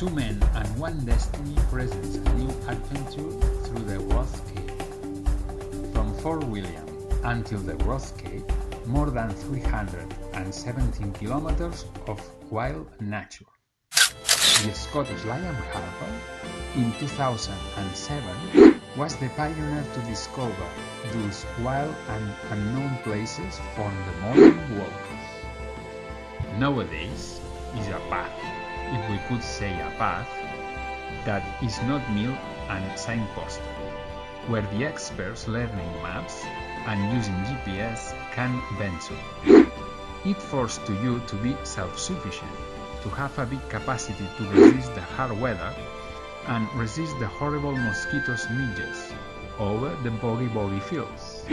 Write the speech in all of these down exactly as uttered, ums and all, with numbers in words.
Two men and one destiny presents a new adventure through the Ross Cape. From Fort William until the Ross Cape, more than three hundred seventeen kilometers of wild nature. The Scottish Lion Harper, in two thousand seven, was the pioneer to discover those wild and unknown places for the modern walkers. Nowadays is a path, if we could say a path, that is not milled and signposted, where the experts learning maps and using G P S can venture. It forces you to be self-sufficient, to have a big capacity to resist the hard weather and resist the horrible mosquitoes' midges over the boggy boggy fields.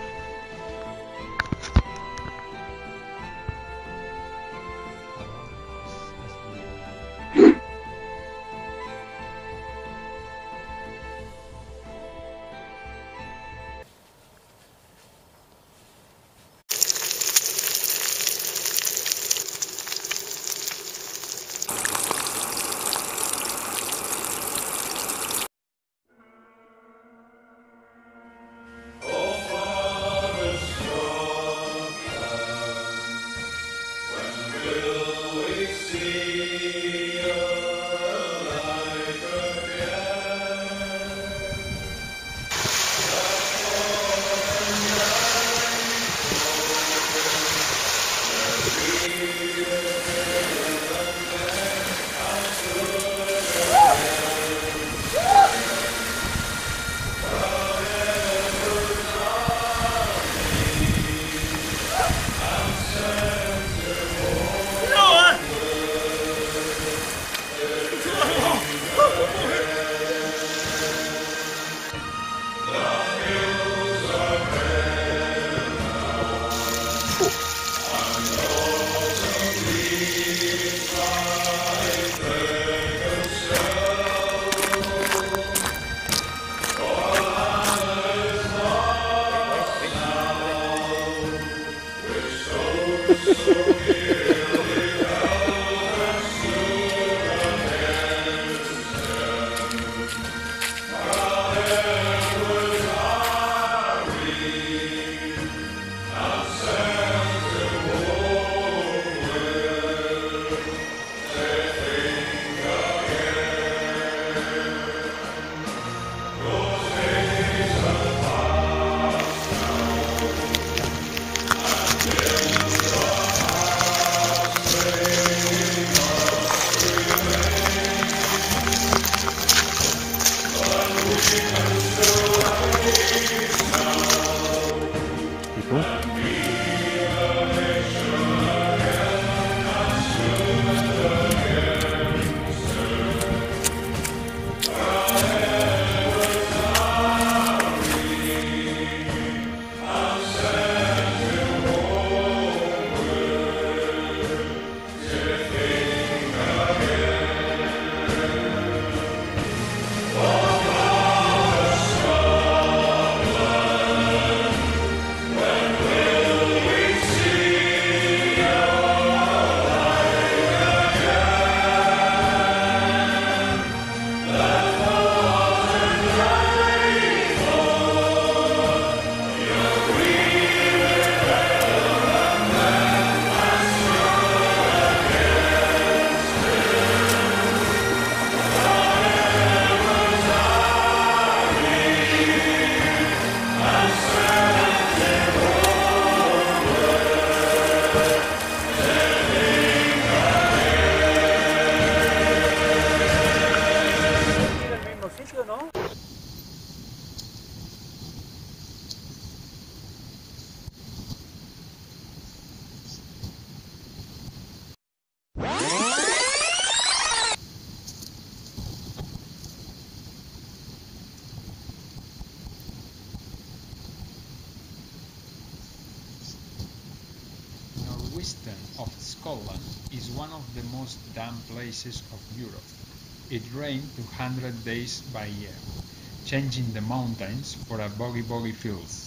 Northwestern of Scotland is one of the most damp places of Europe. It rains two hundred days by year, changing the mountains for a boggy boggy fields.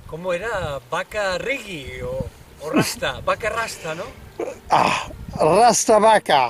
¿Cómo era? Vaca Rigi o, o Rasta, vaca Rasta, ¿no? Ah, Rasta vaca.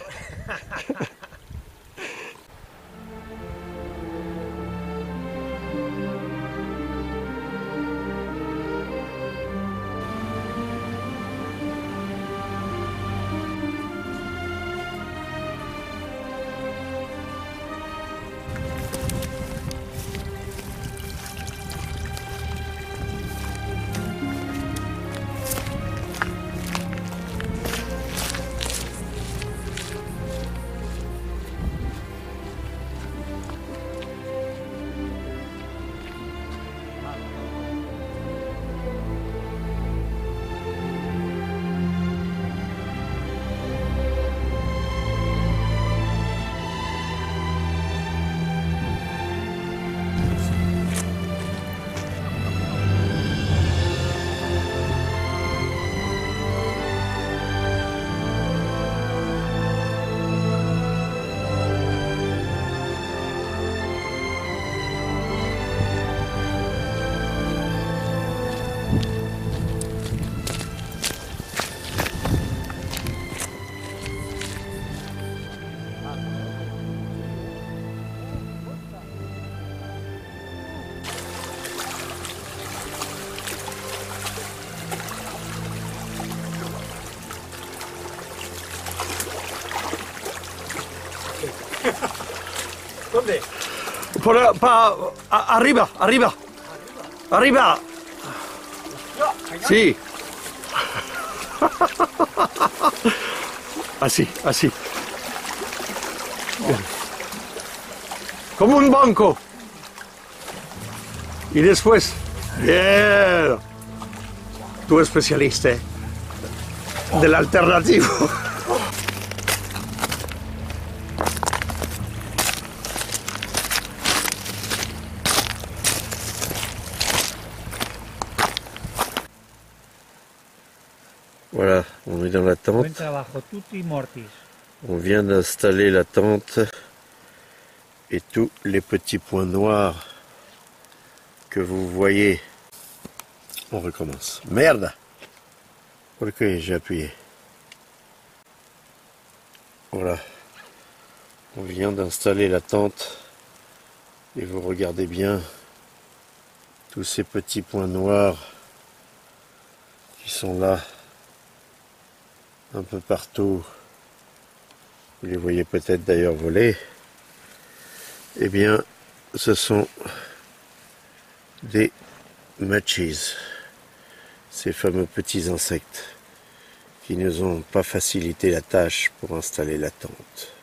¿Dónde? Por, pa, a, arriba, arriba. Arriba. Sí. Así, así. Como un banco. Y después. Bien. Tú especialista del alternativo. Voilà, on est dans la tente. Buen trabajo, tutti mortis. On vient d'installer la tente et tous les petits points noirs que vous voyez. On recommence. Merde! Pourquoi j'ai appuyé? Voilà. On vient d'installer la tente et vous regardez bien tous ces petits points noirs qui sont là un peu partout. Vous les voyez peut-être d'ailleurs voler. Eh bien, ce sont des mudgies, ces fameux petits insectes qui nous ont pas facilité la tâche pour installer la tente.